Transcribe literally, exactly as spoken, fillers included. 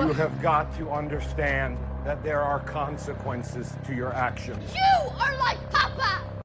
You have got to understand that there are consequences to your actions. You are like Papa!